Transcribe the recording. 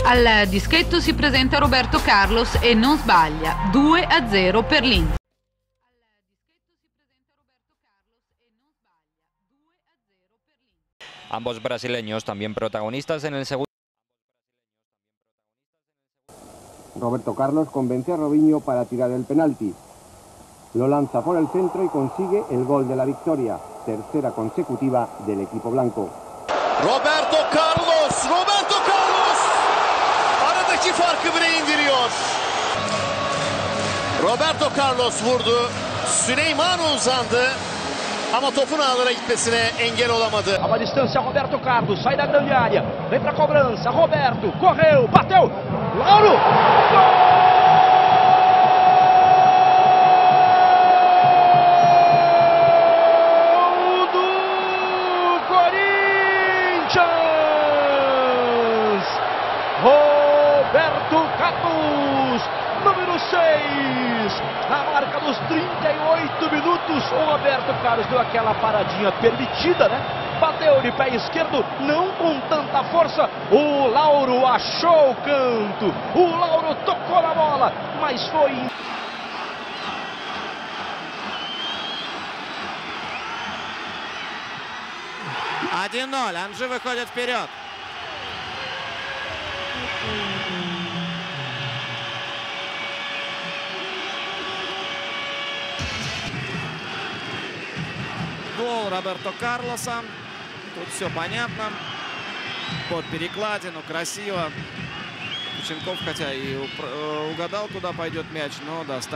Al dischetto si presenta Roberto Carlos e non sbaglia, 2-0 per l'Inter. Ambos brasileños también protagonistas en el segundo. Roberto Carlos convence a Robinho para tirar el penalti. Lo lanza por el centro y consigue el gol de la victoria, tercera consecutiva del equipo blanco. Roberto Carlos! Roberto Carlos! Aradaki farkı bile indiriyor. Roberto Carlos vurdu. Süleyman uzandı. Ama topun ağlara gitmesine engel olamadı. A uma distância, Roberto Carlos sai da grande área. Vem pra cobrança. Roberto correu, bateu. Lauro! Gol! Roberto Carlos, número 6, na marca dos 38 minutos, o Roberto Carlos deu aquela paradinha permitida, né? Bateu de pé esquerdo, não com tanta força, o Lauro achou o canto, o Lauro tocou na bola, mas foi... 1-0, Анжи выходит вперед. Гол Роберто Карлоса. Тут все понятно. Под перекладину, красиво. Кученков, хотя и угадал, куда пойдет мяч, но достаточно.